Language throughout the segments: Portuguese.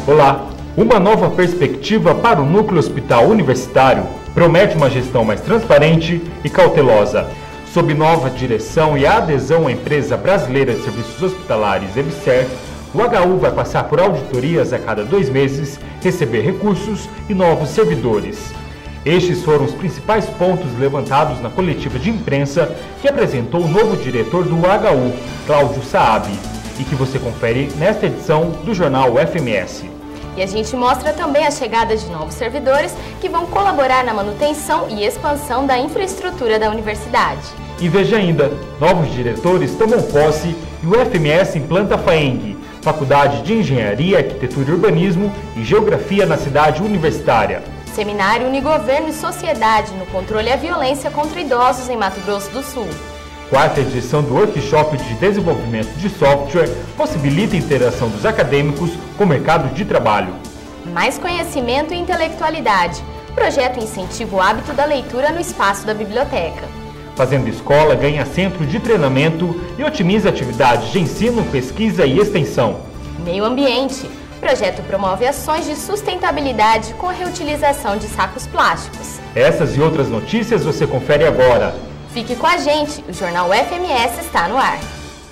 Olá! Uma nova perspectiva para o Núcleo Hospital Universitário promete uma gestão mais transparente e cautelosa. Sob nova direção e a adesão à Empresa Brasileira de Serviços Hospitalares, EBSER, o HU vai passar por auditorias a cada 2 meses, receber recursos e novos servidores. Estes foram os principais pontos levantados na coletiva de imprensa que apresentou o novo diretor do HU, Cláudio Saab, e que você confere nesta edição do jornal FMS. E a gente mostra também a chegada de novos servidores que vão colaborar na manutenção e expansão da infraestrutura da universidade. E veja ainda, novos diretores tomam posse e o FMS implanta a FAENG, Faculdade de Engenharia, Arquitetura e Urbanismo e Geografia na cidade universitária. Seminário Unigoverno e Sociedade no controle à violência contra idosos em Mato Grosso do Sul. 4ª edição do Workshop de Desenvolvimento de Software possibilita a interação dos acadêmicos com o mercado de trabalho. Mais conhecimento e intelectualidade. Projeto incentiva o hábito da leitura no espaço da biblioteca. Fazendo Escola ganha centro de treinamento e otimiza atividades de ensino, pesquisa e extensão. Meio ambiente. Projeto promove ações de sustentabilidade com a reutilização de sacos plásticos. Essas e outras notícias você confere agora. Fique com a gente, o Jornal FMS está no ar.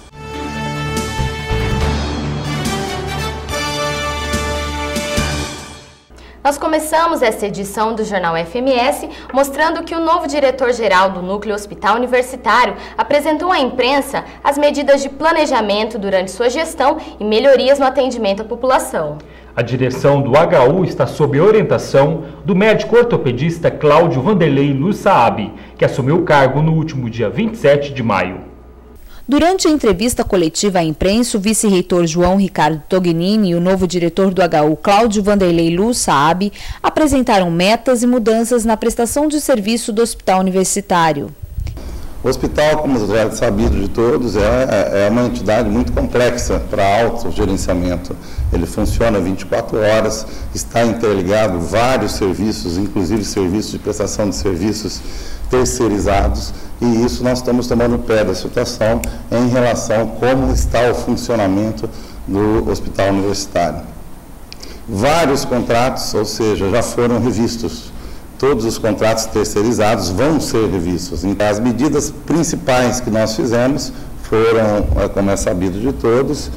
Nós começamos esta edição do Jornal FMS mostrando que o novo diretor-geral do Núcleo Hospital Universitário apresentou à imprensa as medidas de planejamento durante sua gestão e melhorias no atendimento à população. A direção do HU está sob orientação do médico ortopedista Cláudio Vanderlei Luz Saab, que assumiu o cargo no último dia 27 de maio. Durante a entrevista coletiva à imprensa, o vice-reitor João Ricardo Tognini e o novo diretor do HU, Cláudio Vanderlei Luz Saab, apresentaram metas e mudanças na prestação de serviço do hospital universitário. O hospital, como já é sabido de todos, é uma entidade muito complexa para autogerenciamento. Ele funciona 24 horas, está interligado vários serviços, inclusive serviços de prestação de serviços terceirizados, e isso nós estamos tomando pé da situação em relação a como está o funcionamento do hospital universitário. Vários contratos, ou seja, já foram revistos. Todos os contratos terceirizados vão ser revistos. As medidas principais que nós fizemos foram, como é sabido de todos,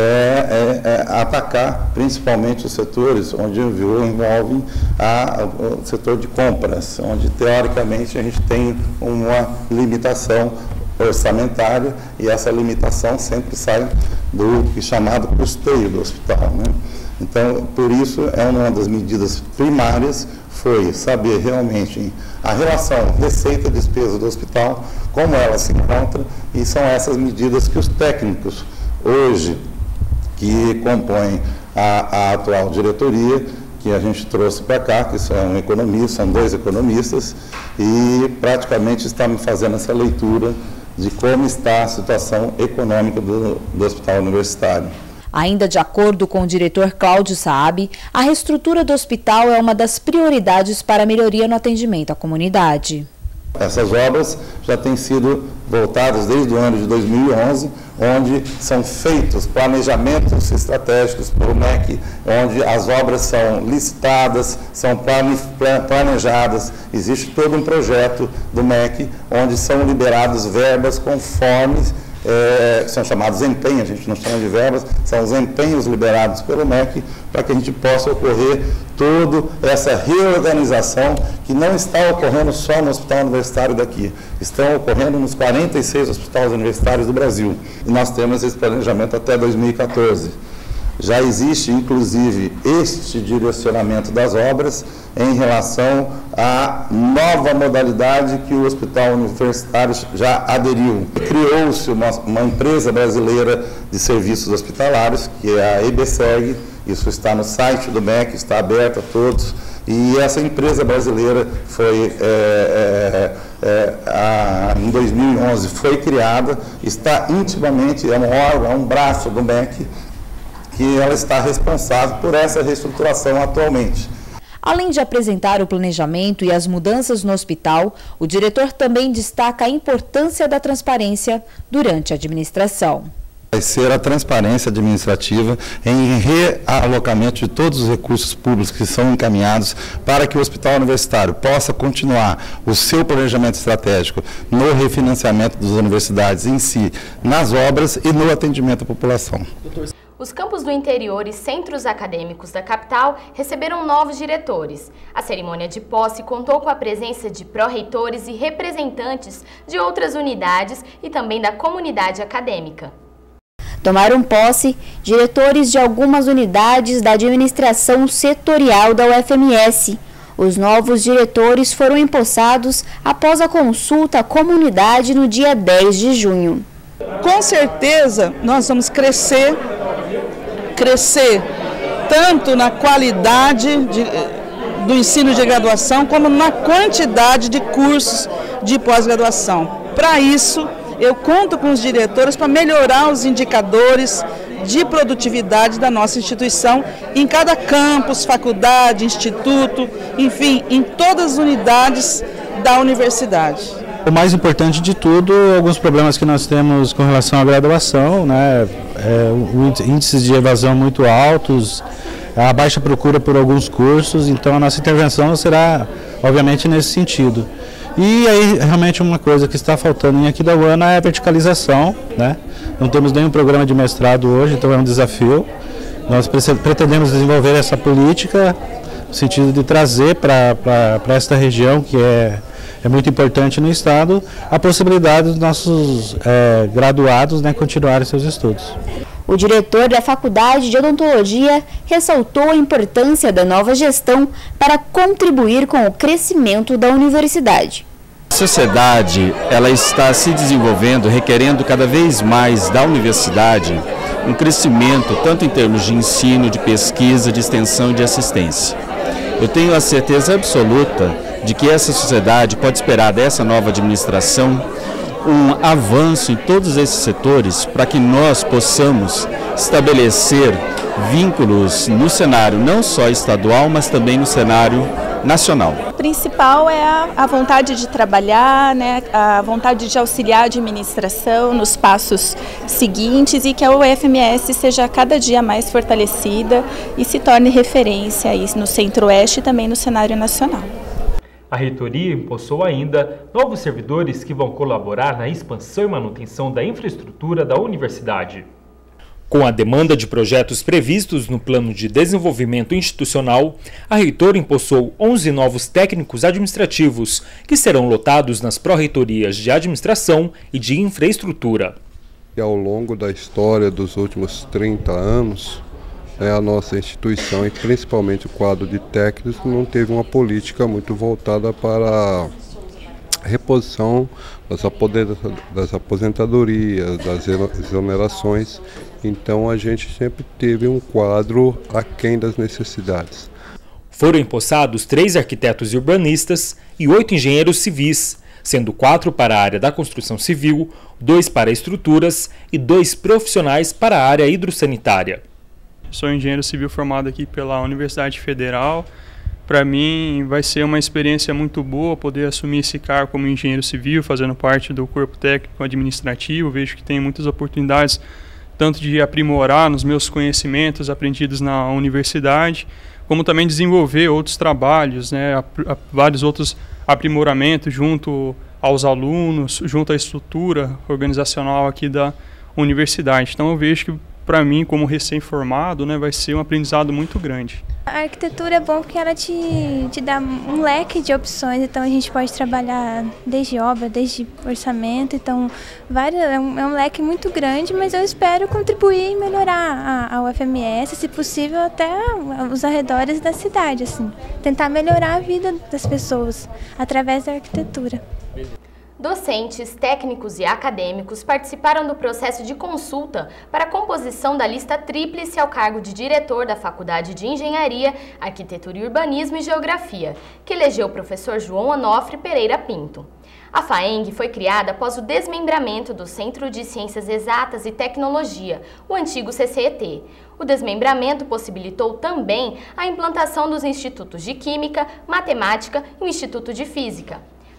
atacar principalmente os setores onde envolvem o setor de compras, onde teoricamente a gente tem uma limitação orçamentária e essa limitação sempre sai do chamado custeio do hospital, né? Então, por isso, uma das medidas primárias foi saber realmente a relação receita-despesa do hospital, como ela se encontra, e são essas medidas que os técnicos, hoje, que compõem a atual diretoria, que a gente trouxe para cá, que são economistas, são 2 economistas, e praticamente estamos fazendo essa leitura de como está a situação econômica do hospital universitário. Ainda de acordo com o diretor Cláudio Saab, a reestrutura do hospital é uma das prioridades para a melhoria no atendimento à comunidade. Essas obras já têm sido voltadas desde o ano de 2011, onde são feitos planejamentos estratégicos pelo MEC, onde as obras são licitadas, são planejadas, existe todo um projeto do MEC, onde são liberadas verbas conforme são chamados empenhos, a gente não chama de verbas, são os empenhos liberados pelo MEC para que a gente possa ocorrer toda essa reorganização que não está ocorrendo só no hospital universitário daqui, estão ocorrendo nos 46 hospitais universitários do Brasil. E nós temos esse planejamento até 2014. Já existe, inclusive, este direcionamento das obras em relação à nova modalidade que o hospital universitário já aderiu. Criou-se uma empresa brasileira de serviços hospitalares, que é a EBSEG, isso está no site do MEC, está aberto a todos, e essa empresa brasileira foi, em 2011, foi criada, está intimamente, é um órgão, é um braço do MEC, que ela está responsável por essa reestruturação atualmente. Além de apresentar o planejamento e as mudanças no hospital, o diretor também destaca a importância da transparência durante a administração. Vai ser a transparência administrativa em realocamento de todos os recursos públicos que são encaminhados para que o Hospital Universitário possa continuar o seu planejamento estratégico no refinanciamento das universidades em si, nas obras e no atendimento à população. Os campos do interior e centros acadêmicos da capital receberam novos diretores. A cerimônia de posse contou com a presença de pró-reitores e representantes de outras unidades e também da comunidade acadêmica. Tomaram posse diretores de algumas unidades da administração setorial da UFMS. Os novos diretores foram empossados após a consulta à comunidade no dia 10 de junho. Com certeza nós vamos crescer tanto na qualidade do ensino de graduação como na quantidade de cursos de pós-graduação. Para isso, eu conto com os diretores para melhorar os indicadores de produtividade da nossa instituição em cada campus, faculdade, instituto, enfim, em todas as unidades da universidade. O mais importante de tudo, alguns problemas que nós temos com relação à graduação, né? Índices de evasão muito altos, a baixa procura por alguns cursos, então a nossa intervenção será, obviamente, nesse sentido. E aí, realmente, uma coisa que está faltando em Aquidauana é a verticalização, né? Não temos nenhum programa de mestrado hoje, então é um desafio. Nós pretendemos desenvolver essa política no sentido de trazer para esta região, que é muito importante no Estado, a possibilidade dos nossos graduados, né, continuarem seus estudos. O diretor da Faculdade de Odontologia ressaltou a importância da nova gestão para contribuir com o crescimento da universidade. A sociedade ela está se desenvolvendo, requerendo cada vez mais da universidade um crescimento, tanto em termos de ensino, de pesquisa, de extensão e de assistência. Eu tenho a certeza absoluta de que essa sociedade pode esperar dessa nova administração um avanço em todos esses setores para que nós possamos estabelecer vínculos no cenário não só estadual, mas também no cenário nacional. O principal é a vontade de trabalhar, né, a vontade de auxiliar a administração nos passos seguintes e que a UFMS seja cada dia mais fortalecida e se torne referência aí no Centro-Oeste e também no cenário nacional. A reitoria empossou ainda novos servidores que vão colaborar na expansão e manutenção da infraestrutura da universidade. Com a demanda de projetos previstos no Plano de Desenvolvimento Institucional, a reitora empossou 11 novos técnicos administrativos, que serão lotados nas pró-reitorias de Administração e de Infraestrutura. E ao longo da história dos últimos 30 anos, a nossa instituição, e principalmente o quadro de técnicos, não teve uma política muito voltada para a reposição das aposentadorias, das exonerações. Então a gente sempre teve um quadro aquém das necessidades. Foram empossados 3 arquitetos e urbanistas e 8 engenheiros civis, sendo 4 para a área da construção civil, 2 para estruturas e 2 profissionais para a área hidrossanitária. Sou engenheiro civil formado aqui pela Universidade Federal. Para mim vai ser uma experiência muito boa poder assumir esse cargo como engenheiro civil, fazendo parte do corpo técnico administrativo. Vejo que tem muitas oportunidades, tanto de aprimorar nos meus conhecimentos aprendidos na universidade, como também desenvolver outros trabalhos, né, vários outros aprimoramentos junto aos alunos, junto à estrutura organizacional aqui da universidade. Então eu vejo que para mim, como recém-formado, né, vai ser um aprendizado muito grande. A arquitetura é bom porque ela te dá um leque de opções, então a gente pode trabalhar desde obra, desde orçamento, então é um leque muito grande, mas eu espero contribuir e melhorar a UFMS, se possível até os arredores da cidade, assim, tentar melhorar a vida das pessoas através da arquitetura. Docentes, técnicos e acadêmicos participaram do processo de consulta para a composição da lista tríplice ao cargo de diretor da Faculdade de Engenharia, Arquitetura e Urbanismo e Geografia, que elegeu o professor João Onofre Pereira Pinto. A FAENG foi criada após o desmembramento do Centro de Ciências Exatas e Tecnologia, o antigo CCET. O desmembramento possibilitou também a implantação dos institutos de Química, Matemática e o Instituto de Física.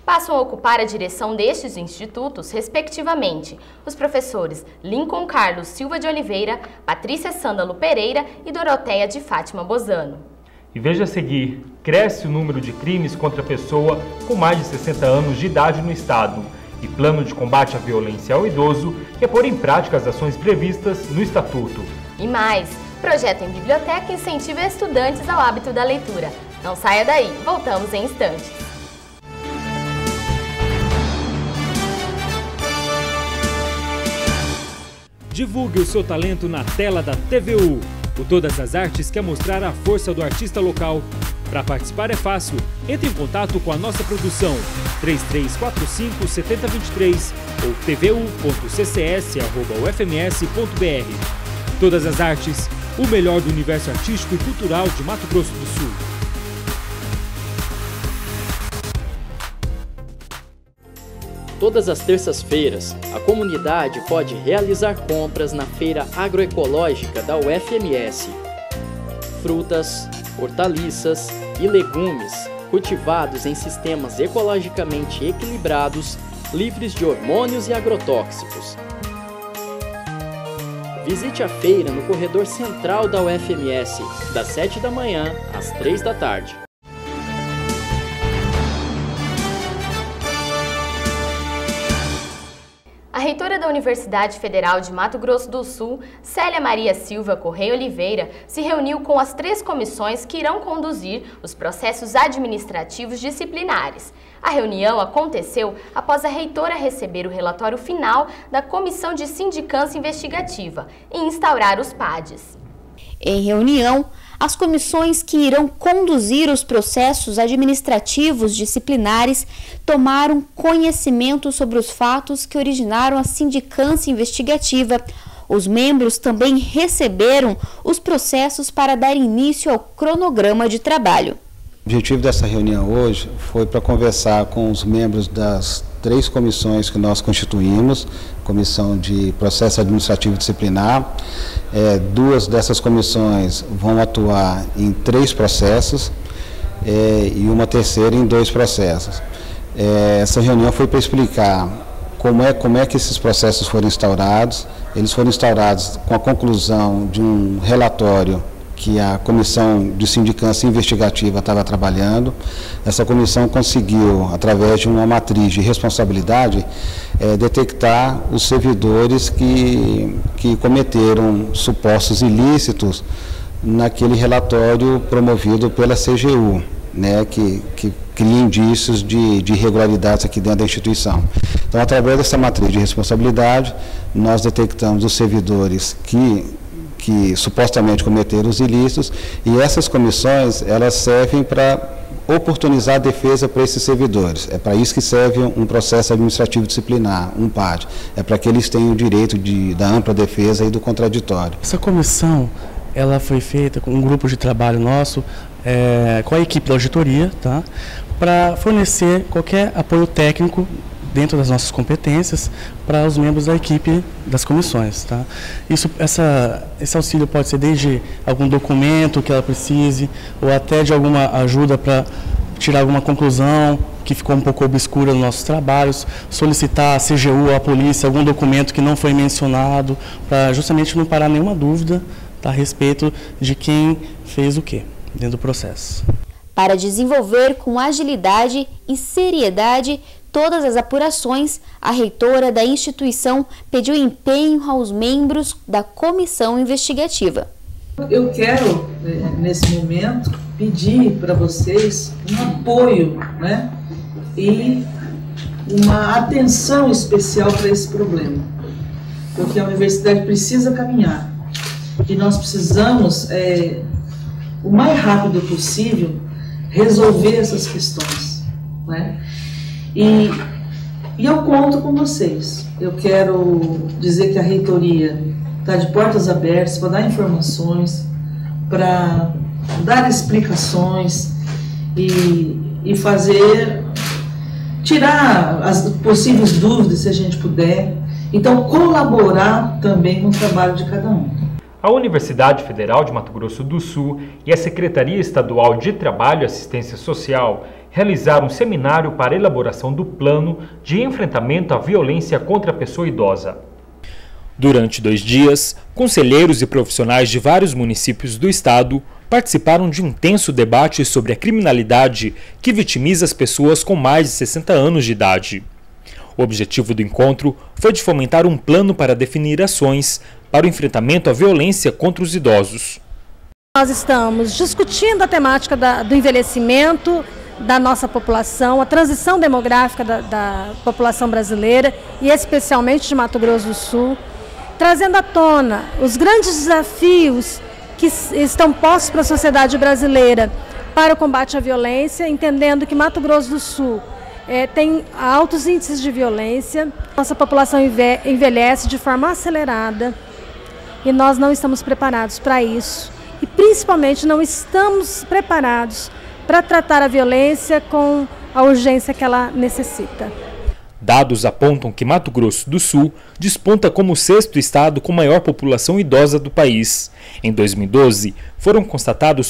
passam a ocupar a direção destes institutos, respectivamente, os professores Lincoln Carlos Silva de Oliveira, Patrícia Sândalo Pereira e Doroteia de Fátima Bozano. E veja a seguir, cresce o número de crimes contra a pessoa com mais de 60 anos de idade no estado. E plano de combate à violência ao idoso quer pôr em prática as ações previstas no Estatuto. E mais, projeto em biblioteca incentiva estudantes ao hábito da leitura. Não saia daí, voltamos em instantes. Divulgue o seu talento na tela da TVU. O Todas as Artes quer mostrar a força do artista local. Para participar é fácil. Entre em contato com a nossa produção 3345-7023 ou tvu.ccs@ufms.br. Todas as Artes, o melhor do universo artístico e cultural de Mato Grosso do Sul. Todas as terças-feiras, a comunidade pode realizar compras na Feira Agroecológica da UFMS. Frutas, hortaliças e legumes cultivados em sistemas ecologicamente equilibrados, livres de hormônios e agrotóxicos. Visite a feira no corredor central da UFMS, das 7 da manhã às 3 da tarde. A reitora da Universidade Federal de Mato Grosso do Sul, Célia Maria Silva Correia Oliveira, se reuniu com as 3 comissões que irão conduzir os processos administrativos disciplinares. A reunião aconteceu após a reitora receber o relatório final da Comissão de Sindicância Investigativa e instaurar os PADs. Em reunião, as comissões que irão conduzir os processos administrativos disciplinares tomaram conhecimento sobre os fatos que originaram a sindicância investigativa. Os membros também receberam os processos para dar início ao cronograma de trabalho. O objetivo dessa reunião hoje foi para conversar com os membros das 3 comissões que nós constituímos, Comissão de Processo Administrativo Disciplinar. 2 dessas comissões vão atuar em 3 processos e uma terceira em 2 processos. Essa reunião foi para explicar como é que esses processos foram instaurados. Eles foram instaurados com a conclusão de um relatório que a Comissão de Sindicância Investigativa estava trabalhando. Essa comissão conseguiu, através de uma matriz de responsabilidade, detectar os servidores que cometeram supostos ilícitos naquele relatório promovido pela CGU, né, que cria indícios de irregularidades aqui dentro da instituição. Então, através dessa matriz de responsabilidade, nós detectamos os servidores que supostamente cometeram os ilícitos, e essas comissões, elas servem para oportunizar a defesa para esses servidores. É para isso que serve um processo administrativo disciplinar, um PAD. É para que eles tenham o direito da ampla defesa e do contraditório. Essa comissão, ela foi feita com um grupo de trabalho nosso, com a equipe da auditoria, tá? Para fornecer qualquer apoio técnico dentro das nossas competências para os membros da equipe das comissões, tá? Esse auxílio pode ser desde algum documento que ela precise, ou até de alguma ajuda para tirar alguma conclusão que ficou um pouco obscura nos nossos trabalhos, solicitar à CGU, à polícia, algum documento que não foi mencionado, para justamente não parar nenhuma dúvida, tá, a respeito de quem fez o quê dentro do processo. Para desenvolver com agilidade e seriedade todas as apurações, a reitora da instituição pediu empenho aos membros da comissão investigativa. Eu quero, nesse momento, pedir para vocês um apoio, né, e uma atenção especial para esse problema, porque a universidade precisa caminhar e nós precisamos, o mais rápido possível, resolver essas questões, né? E eu conto com vocês. Eu quero dizer que a reitoria está de portas abertas para dar informações, para dar explicações e tirar as possíveis dúvidas, se a gente puder. Então, colaborar também com o trabalho de cada um. A Universidade Federal de Mato Grosso do Sul e a Secretaria Estadual de Trabalho e Assistência Social realizaram um seminário para a elaboração do plano de enfrentamento à violência contra a pessoa idosa. Durante 2 dias, conselheiros e profissionais de vários municípios do estado participaram de um intenso debate sobre a criminalidade que vitimiza as pessoas com mais de 60 anos de idade. O objetivo do encontro foi de fomentar um plano para definir ações para o enfrentamento à violência contra os idosos. Nós estamos discutindo a temática do envelhecimento da nossa população, a transição demográfica da população brasileira e especialmente de Mato Grosso do Sul, trazendo à tona os grandes desafios que estão postos para a sociedade brasileira para o combate à violência, entendendo que Mato Grosso do Sul tem altos índices de violência, nossa população envelhece de forma acelerada e nós não estamos preparados para isso e principalmente não estamos preparados para tratar a violência com a urgência que ela necessita. Dados apontam que Mato Grosso do Sul desponta como o 6º estado com maior população idosa do país. Em 2012, foram constatados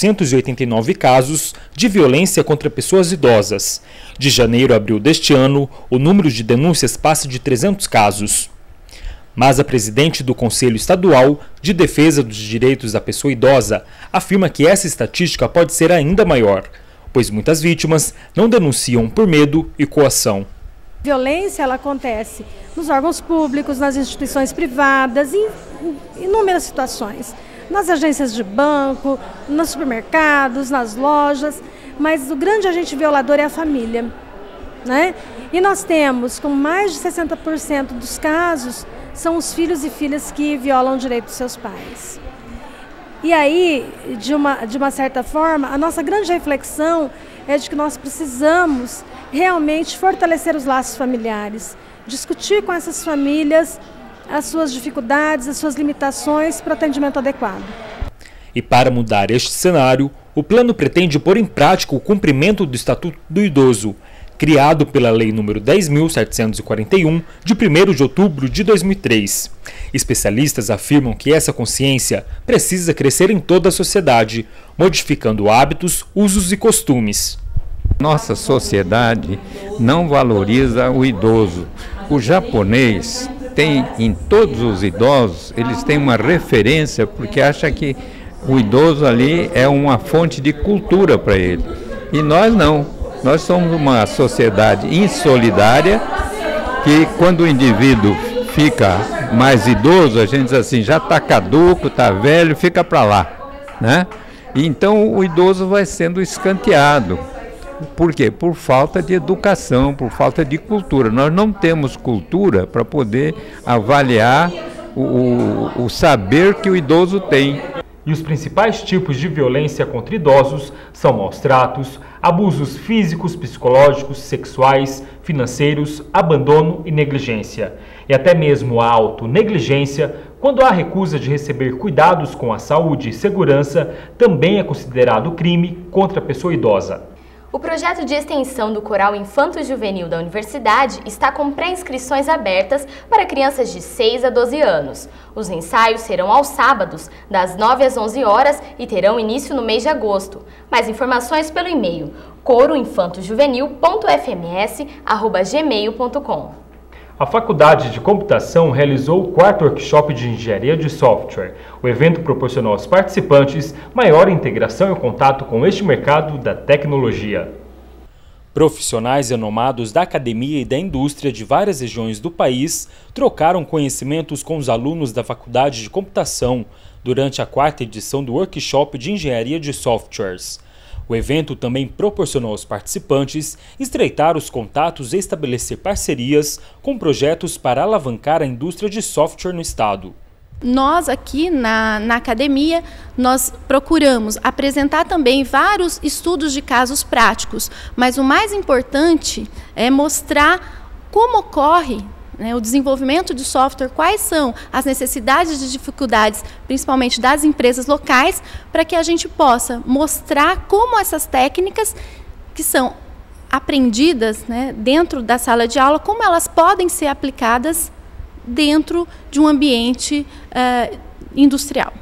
489 casos de violência contra pessoas idosas. De janeiro a abril deste ano, o número de denúncias passa de 300 casos. Mas a presidente do Conselho Estadual de Defesa dos Direitos da Pessoa Idosa afirma que essa estatística pode ser ainda maior, pois muitas vítimas não denunciam por medo e coação. A violência ela acontece nos órgãos públicos, nas instituições privadas, em inúmeras situações. Nas agências de banco, nos supermercados, nas lojas, mas o grande agente violador é a família, né? E nós temos, com mais de 60% dos casos, são os filhos e filhas que violam o direito dos seus pais. E aí, de uma certa forma, a nossa grande reflexão é de que nós precisamos realmente fortalecer os laços familiares, discutir com essas famílias as suas dificuldades, as suas limitações para o atendimento adequado. E para mudar este cenário, o plano pretende pôr em prática o cumprimento do Estatuto do Idoso, criado pela Lei nº 10.741, de 1º de outubro de 2003. Especialistas afirmam que essa consciência precisa crescer em toda a sociedade, modificando hábitos, usos e costumes. Nossa sociedade não valoriza o idoso. O japonês tem, em todos os idosos, eles têm uma referência porque acha que o idoso ali é uma fonte de cultura para ele. E nós não. Nós somos uma sociedade insolidária que quando o indivíduo fica mais idoso, a gente diz assim, já está caduco, está velho, fica para lá, né? E então o idoso vai sendo escanteado. Por quê? Por falta de educação, por falta de cultura. Nós não temos cultura para poder avaliar o saber que o idoso tem. E os principais tipos de violência contra idosos são maus tratos, abusos físicos, psicológicos, sexuais, financeiros, abandono e negligência. E até mesmo a autonegligência, quando há recusa de receber cuidados com a saúde e segurança, também é considerado crime contra a pessoa idosa. O projeto de extensão do Coral Infanto-Juvenil da Universidade está com pré-inscrições abertas para crianças de 6 a 12 anos. Os ensaios serão aos sábados, das 9 às 11 horas e terão início no mês de agosto. Mais informações pelo e-mail coroinfantojuvenil.fms@gmail.com. A Faculdade de Computação realizou o 4º workshop de engenharia de software. O evento proporcionou aos participantes maior integração e contato com este mercado da tecnologia. Profissionais renomados da academia e da indústria de várias regiões do país trocaram conhecimentos com os alunos da Faculdade de Computação durante a 4ª edição do workshop de engenharia de softwares. O evento também proporcionou aos participantes estreitar os contatos e estabelecer parcerias com projetos para alavancar a indústria de software no estado. Nós aqui na academia, nós procuramos apresentar também vários estudos de casos práticos, mas o mais importante é mostrar como ocorre o desenvolvimento de software, quais são as necessidades e dificuldades, principalmente das empresas locais, para que a gente possa mostrar como essas técnicas que são aprendidas dentro da sala de aula, como elas podem ser aplicadas dentro de um ambiente industrial.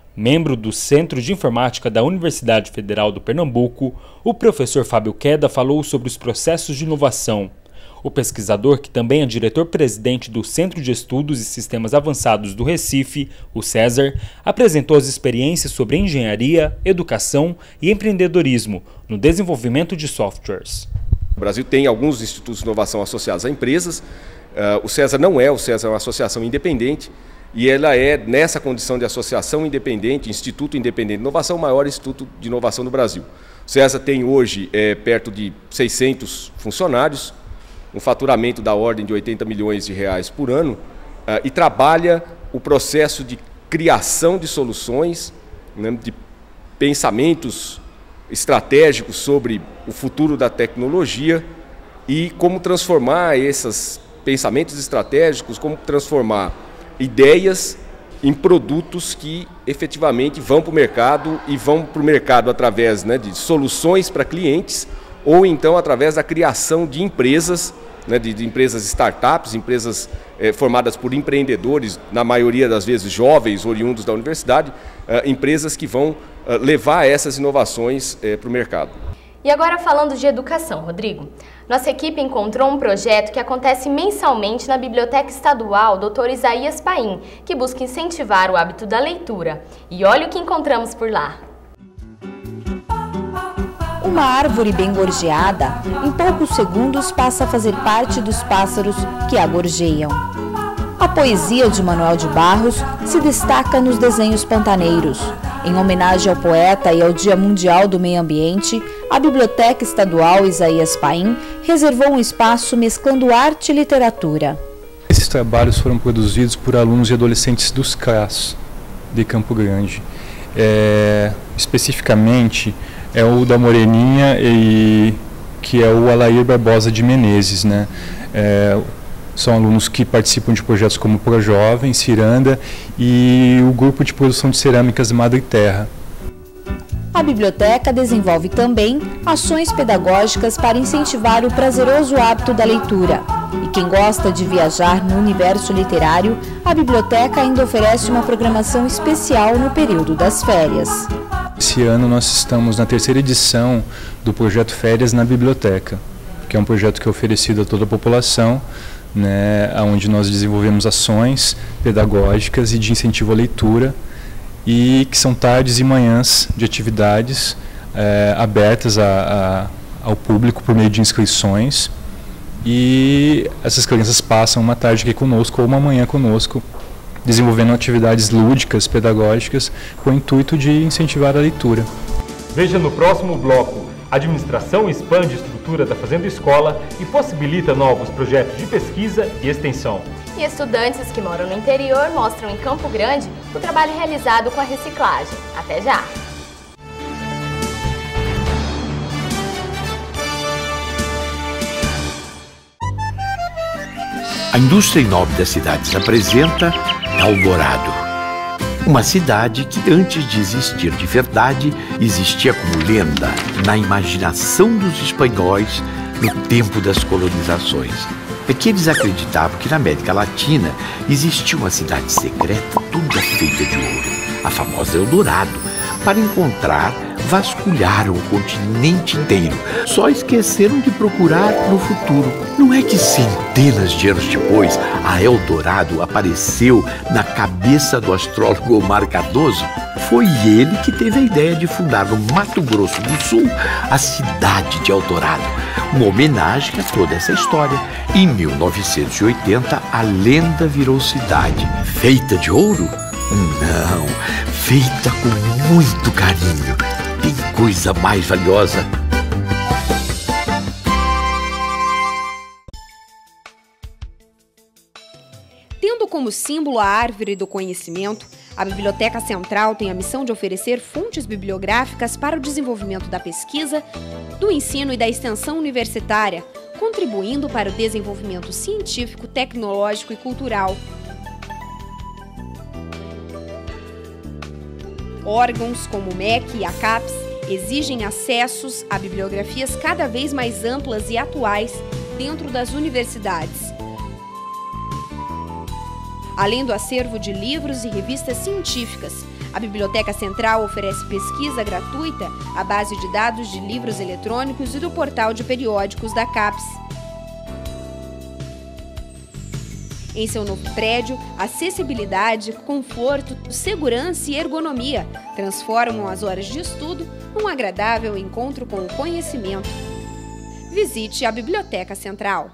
Membro do Centro de Informática da Universidade Federal do Pernambuco, o professor Fábio Queda falou sobre os processos de inovação. O pesquisador, que também é diretor-presidente do Centro de Estudos e Sistemas Avançados do Recife, o César, apresentou as experiências sobre engenharia, educação e empreendedorismo no desenvolvimento de softwares. O Brasil tem alguns institutos de inovação associados a empresas. O César não é, o César é uma associação independente e ela é, nessa condição de associação independente, Instituto Independente de Inovação, o maior instituto de inovação do Brasil. O César tem hoje perto de 600 funcionários, um faturamento da ordem de 80 milhões de reais por ano e trabalha o processo de criação de soluções, né, de pensamentos estratégicos sobre o futuro da tecnologia e como transformar esses pensamentos estratégicos, como transformar ideias em produtos que efetivamente vão para o mercado e vão para o mercado através, né, de soluções para clientes ou então através da criação de empresas, né, de empresas startups, empresas formadas por empreendedores, na maioria das vezes jovens, oriundos da universidade, empresas que vão levar essas inovações para o mercado. E agora falando de educação, Rodrigo. Nossa equipe encontrou um projeto que acontece mensalmente na Biblioteca Estadual Dr. Isaías Paim, que busca incentivar o hábito da leitura. E olha o que encontramos por lá. Uma árvore bem gorjeada, em poucos segundos passa a fazer parte dos pássaros que a gorjeiam. A poesia de Manuel de Barros se destaca nos desenhos pantaneiros. Em homenagem ao poeta e ao Dia Mundial do Meio Ambiente, a Biblioteca Estadual Isaías Paim reservou um espaço mesclando arte e literatura. Esses trabalhos foram produzidos por alunos e adolescentes dos CRAS de Campo Grande. Especificamente, é o da Moreninha, que é o Alair Barbosa de Menezes, né? São alunos que participam de projetos como ProJovem, Ciranda e o grupo de produção de cerâmicas Madre Terra. A biblioteca desenvolve também ações pedagógicas para incentivar o prazeroso hábito da leitura. E quem gosta de viajar no universo literário, a biblioteca ainda oferece uma programação especial no período das férias. Esse ano nós estamos na 3ª edição do projeto Férias na Biblioteca, que é um projeto que é oferecido a toda a população, né, onde nós desenvolvemos ações pedagógicas e de incentivo à leitura, e que são tardes e manhãs de atividades abertas ao público por meio de inscrições, e essas crianças passam uma tarde aqui conosco ou uma manhã conosco, desenvolvendo atividades lúdicas, pedagógicas, com o intuito de incentivar a leitura. Veja no próximo bloco. A administração expande a estrutura da Fazenda Escola e possibilita novos projetos de pesquisa e extensão. E estudantes que moram no interior mostram em Campo Grande o trabalho realizado com a reciclagem. Até já! A Indústria Inobre das Cidades apresenta Eldorado. Uma cidade que antes de existir de verdade, existia como lenda na imaginação dos espanhóis no tempo das colonizações. É que eles acreditavam que na América Latina existia uma cidade secreta toda feita de ouro, a famosa Eldorado. Para encontrar, vasculharam o continente inteiro, só esqueceram de procurar no futuro. Não é que centenas de anos depois, a Eldorado apareceu na cabeça do astrólogo Omar Cardoso? Foi ele que teve a ideia de fundar no Mato Grosso do Sul a cidade de Eldorado, uma homenagem a toda essa história. Em 1980, a lenda virou cidade. Feita de ouro? Não, feita com muito carinho. Tem coisa mais valiosa. Tendo como símbolo a árvore do conhecimento, a Biblioteca Central tem a missão de oferecer fontes bibliográficas para o desenvolvimento da pesquisa, do ensino e da extensão universitária, contribuindo para o desenvolvimento científico, tecnológico e cultural. Órgãos como o MEC e a CAPES exigem acessos a bibliografias cada vez mais amplas e atuais dentro das universidades. Além do acervo de livros e revistas científicas, A Biblioteca Central oferece pesquisa gratuita à base de dados de livros eletrônicos e do portal de periódicos da CAPES. Em seu novo prédio, acessibilidade, conforto, segurança e ergonomia transformam as horas de estudo num agradável encontro com o conhecimento. Visite a Biblioteca Central.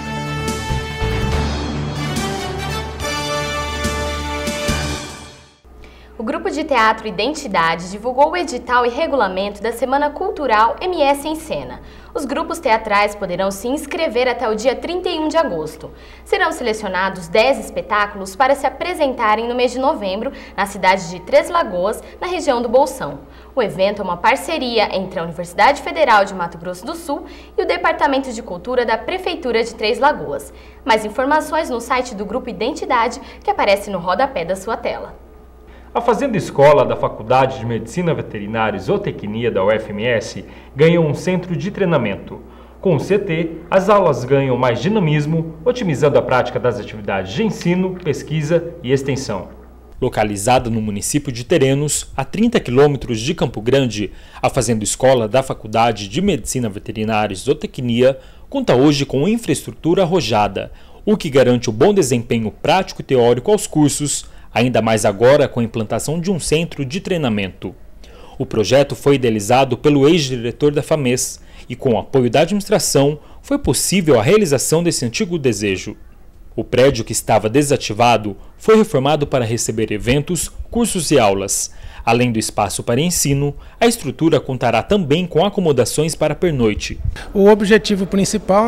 O Grupo de Teatro Identidade divulgou o edital e regulamento da Semana Cultural MS em Cena. Os grupos teatrais poderão se inscrever até o dia 31 de agosto. Serão selecionados 10 espetáculos para se apresentarem no mês de novembro, na cidade de Três Lagoas, na região do Bolsão. O evento é uma parceria entre a Universidade Federal de Mato Grosso do Sul e o Departamento de Cultura da Prefeitura de Três Lagoas. Mais informações no site do Grupo Identidade, que aparece no rodapé da sua tela. A Fazenda Escola da Faculdade de Medicina Veterinária e Zootecnia da UFMS ganhou um centro de treinamento. Com o CT, as aulas ganham mais dinamismo, otimizando a prática das atividades de ensino, pesquisa e extensão. Localizada no município de Terenos, a 30 quilômetros de Campo Grande, a Fazenda Escola da Faculdade de Medicina Veterinária e Zootecnia conta hoje com infraestrutura arrojada, o que garante o bom desempenho prático e teórico aos cursos, ainda mais agora com a implantação de um centro de treinamento. O projeto foi idealizado pelo ex-diretor da FAMES e, com o apoio da administração, foi possível a realização desse antigo desejo. O prédio, que estava desativado, foi reformado para receber eventos, cursos e aulas. Além do espaço para ensino, a estrutura contará também com acomodações para pernoite. O objetivo principal,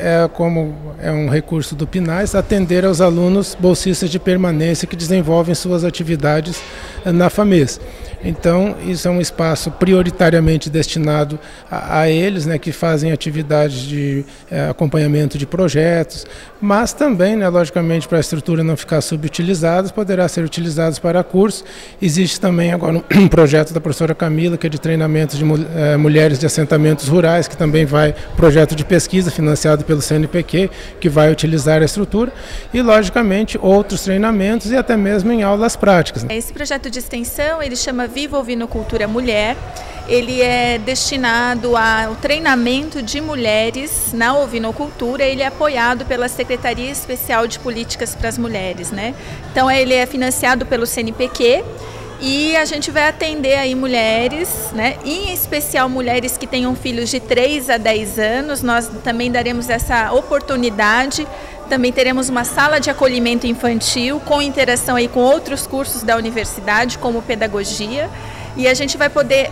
como é um recurso do PNAES, atender aos alunos bolsistas de permanência que desenvolvem suas atividades na FAMES. Então, isso é um espaço prioritariamente destinado a eles, que fazem atividades de acompanhamento de projetos, mas também, logicamente, para a estrutura não ficar subutilizada, poderá ser utilizado para cursos. Existe também agora um projeto da professora Camila, que é de treinamento de mulheres de assentamentos rurais, que também vai, projeto de pesquisa financiado pelo CNPq, que vai utilizar a estrutura, e, logicamente, outros treinamentos e até mesmo em aulas práticas. Esse projeto de extensão, ele chama Viva Ovinocultura Mulher. Ele é destinado ao treinamento de mulheres na ovinocultura. Ele é apoiado pela Secretaria Especial de Políticas para as Mulheres, Então ele é financiado pelo CNPq e a gente vai atender aí mulheres, em especial mulheres que tenham filhos de 3 a 10 anos. Nós também daremos essa oportunidade. Também teremos uma sala de acolhimento infantil com interação aí com outros cursos da universidade, como pedagogia, e a gente vai poder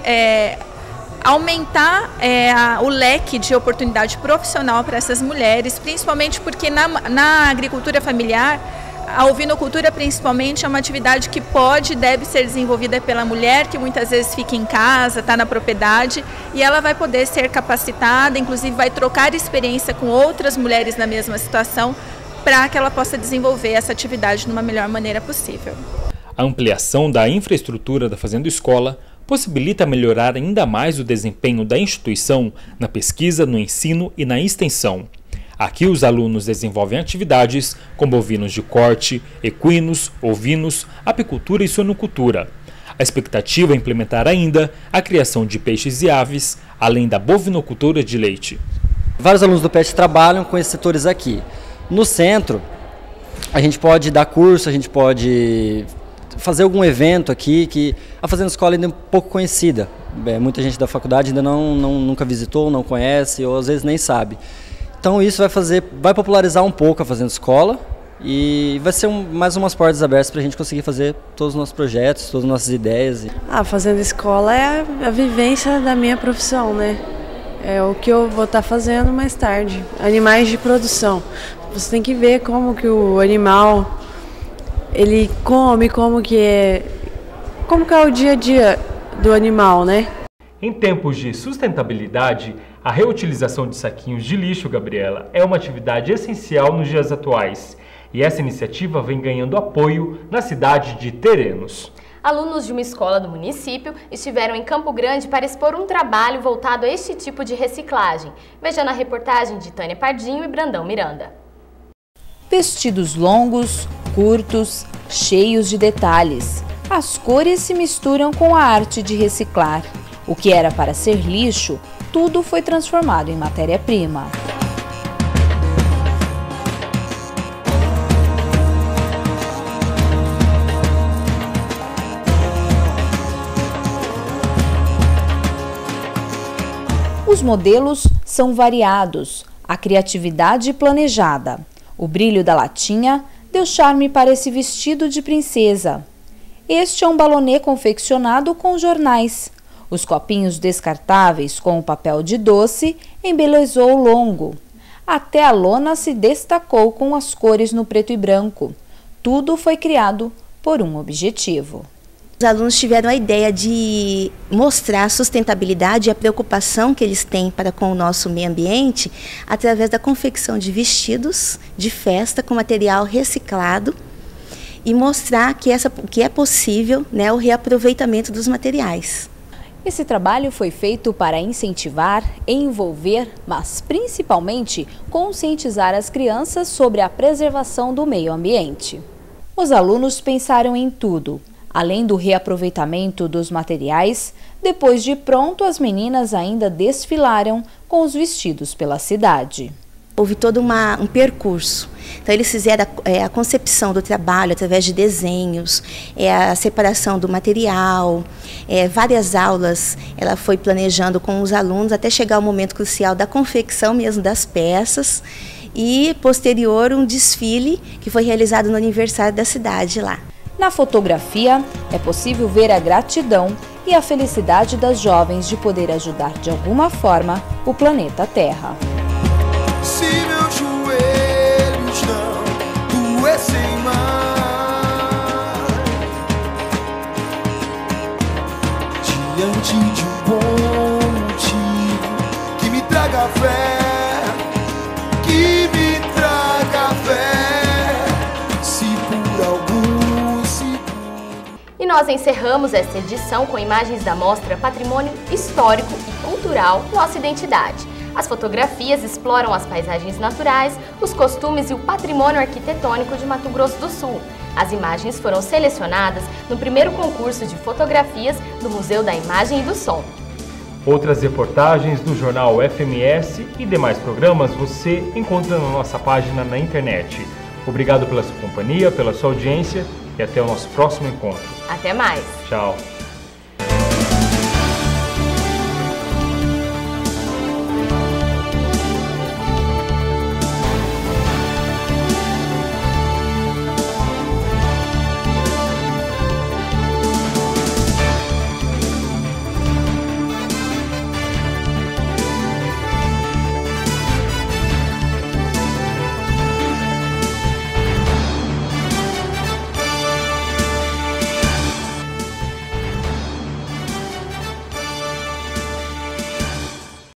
aumentar o leque de oportunidade profissional para essas mulheres, principalmente porque na agricultura familiar, a ovinocultura principalmente é uma atividade que pode e deve ser desenvolvida pela mulher, que muitas vezes fica em casa, está na propriedade, e ela vai poder ser capacitada, inclusive vai trocar experiência com outras mulheres na mesma situação, para que ela possa desenvolver essa atividade de uma melhor maneira possível. A ampliação da infraestrutura da Fazenda Escola possibilita melhorar ainda mais o desempenho da instituição na pesquisa, no ensino e na extensão. Aqui os alunos desenvolvem atividades como bovinos de corte, equinos, ovinos, apicultura e suinocultura. A expectativa é implementar ainda a criação de peixes e aves, além da bovinocultura de leite. Vários alunos do PET trabalham com esses setores aqui. No centro, a gente pode dar curso, a gente pode fazer algum evento aqui, que a Fazenda Escola ainda é um pouco conhecida. Muita gente da faculdade ainda nunca visitou, não conhece, ou às vezes nem sabe. Então isso vai popularizar um pouco a Fazenda Escola e vai ser mais umas portas abertas para a gente conseguir fazer todos os nossos projetos, todas as nossas ideias. A Fazenda Escola é a vivência da minha profissão, É o que eu vou estar fazendo mais tarde. Animais de produção. Você tem que ver como que o animal, ele come, como que é o dia a dia do animal, Em tempos de sustentabilidade, a reutilização de saquinhos de lixo, Gabriela, é uma atividade essencial nos dias atuais. E essa iniciativa vem ganhando apoio na cidade de Terenos. Alunos de uma escola do município estiveram em Campo Grande para expor um trabalho voltado a este tipo de reciclagem. Veja na reportagem de Tânia Pardinho e Brandão Miranda. Vestidos longos, curtos, cheios de detalhes. As cores se misturam com a arte de reciclar. O que era para ser lixo, tudo foi transformado em matéria-prima. Os modelos são variados, a criatividade planejada. O brilho da latinha deu charme para esse vestido de princesa. Este é um balonê confeccionado com jornais. Os copinhos descartáveis com o papel de doce embelezou o longo. Até a lona se destacou com as cores no preto e branco. Tudo foi criado por um objetivo. Os alunos tiveram a ideia de mostrar a sustentabilidade e a preocupação que eles têm para com o nosso meio ambiente através da confecção de vestidos de festa com material reciclado e mostrar que é possível, né, o reaproveitamento dos materiais. Esse trabalho foi feito para incentivar, envolver, mas principalmente conscientizar as crianças sobre a preservação do meio ambiente. Os alunos pensaram em tudo. Além do reaproveitamento dos materiais, depois de pronto, as meninas ainda desfilaram com os vestidos pela cidade. Houve todo um percurso. Então, eles fizeram a concepção do trabalho através de desenhos, a separação do material, várias aulas ela foi planejando com os alunos até chegar ao momento crucial da confecção mesmo das peças e, posterior, um desfile que foi realizado no aniversário da cidade lá. Na fotografia, é possível ver a gratidão e a felicidade das jovens de poder ajudar de alguma forma o planeta Terra. Se meus joelhos não doessem mais diante de um bom motivo que me traga fé, que me traga fé, se por algum segundo. E nós encerramos esta edição com imagens da mostra Patrimônio Histórico e Cultural Nossa Identidade. As fotografias exploram as paisagens naturais, os costumes e o patrimônio arquitetônico de Mato Grosso do Sul. As imagens foram selecionadas no primeiro concurso de fotografias do Museu da Imagem e do Som. Outras reportagens do jornal FMS e demais programas você encontra na nossa página na internet. Obrigado pela sua companhia, pela sua audiência e até o nosso próximo encontro. Até mais! Tchau!